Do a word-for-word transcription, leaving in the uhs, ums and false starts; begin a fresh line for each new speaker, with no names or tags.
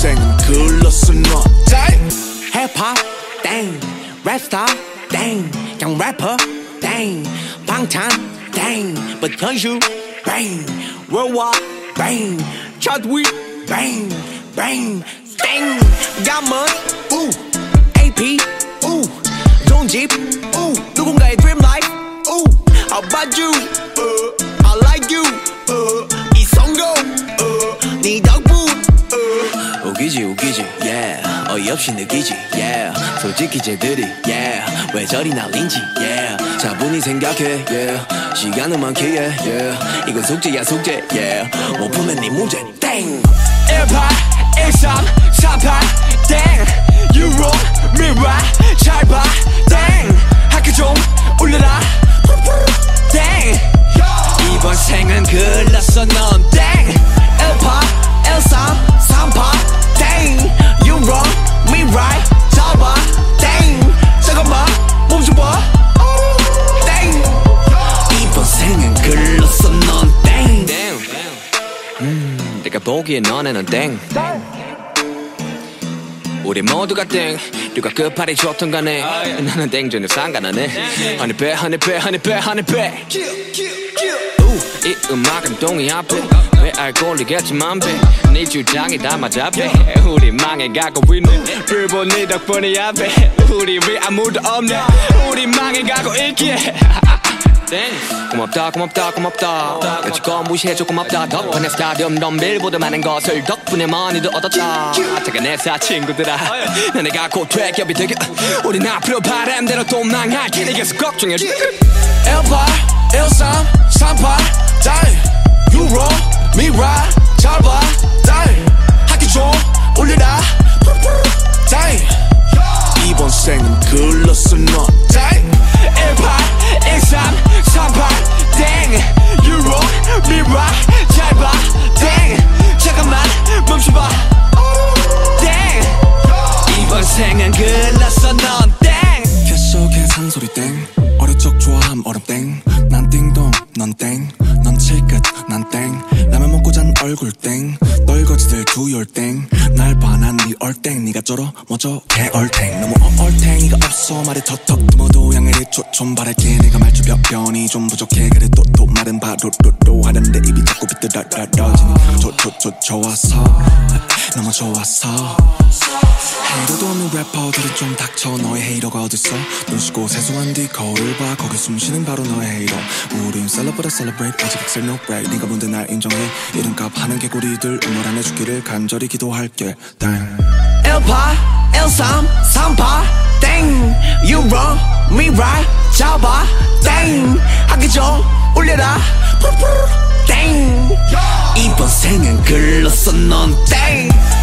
생은 글렀어 넌
힙합 땡 랩스타 땡 그냥 래퍼 땡 방탄 땡 but 현실 bang worldwide bang chart we bang bang 땡 가문 우 에이피 우 좋은 집 우 누군가의 dream life 우 how about you uh, I like you uh, 이성공 uh, 네 덕분 uh.
웃기지 웃기지 yeah 어이없이 느끼지 yeah 솔직히 쟤들이 yeah 왜 저리 날린지 yeah 차분히 생각해 yeah 시간은 많기에 yeah 이건 숙제야 숙제 yeah 못 푸면 네 문제 땡
일팔 일삼 사팔 땡 유로 미라 잘 봐 땡 학교 좀 올려라 땡 이번 생은 글렀어 넌 땡 일팔 일삼 삼팔 땡 유로 미라 잘 봐 땡 잠깐만 몸 좀 봐 땡 이번 생은 글렀어 넌 땡
땡 음, 내가 보기에 너네는 땡 우리 모두가 땡 누가 끝발이 좋든 간에 나는 땡 전혀 상관하네 허니배 허니배 허니배 허니배 이 음악은 동의 앞에 왜 알코올이겠지만 배네 주장이 다 맞아 배 우리 망해가고 있네 불보 네 덕분이야 배 우리 왜 아무도 없네 우리 망해가고 있기에 고맙다 고맙다 고맙다 여지껏 무시해줘 고맙다 덕분에 스타디움 덤빌보다 많은 것을 덕분에 많이도 얻었다 잠깐 내사 친구들아 너네가 곧 퇴격이 되게 우린 앞으로 바람대로 또 망할 테니 계속 걱정해
일팔 일삼 삼팔 땡 유로 미라 잘 봐 땡 학교 좀 올려라 땡
이번 생은 글렀어 넌
일팔 일삼 삼팔 땡 유로 미라 잘 봐 땡 잠깐만 멈춰봐 땡 이번 생은 글렀어 넌 땡
계속해 산소리 땡 어릴 적 좋아함 얼음 땡난 띵동 넌 땡 넌 칠끝 난 땡 라면 먹고 잔 얼굴 땡 널거지들 두열 땡날 봐 난 네 얼땡 네가 쩔어 먼저 개얼탱 너무 얼탱이가 없어 말에 턱턱 뜸어도 양해를 좀 바랄게 내가 말주변이 좀 부족해 그래 또 또 말은 바로로로 하는데 입이 자꾸 비뚤어지니 좋좋좋 좋았어 너무 좋았어 헤이러도 없는 래퍼들은 좀 닥쳐 너의 헤이러가 어딨어 눈 씻고 세수한 뒤 거울을 봐 거기 숨쉬는 바로 너의 헤이러 우린 셀럽보다 셀러브레이트 아직 엑셀 노 브레이크 네가 뭔데 날 인정해 이름값 하는 개구리들 응원 안 해주기를 간절히 기도할게 땡
일팔 일삼 삼팔 땡 유로 미라 잡아 땡 학교 좀 올려라 땡 이번 생은 글렀어 넌 땡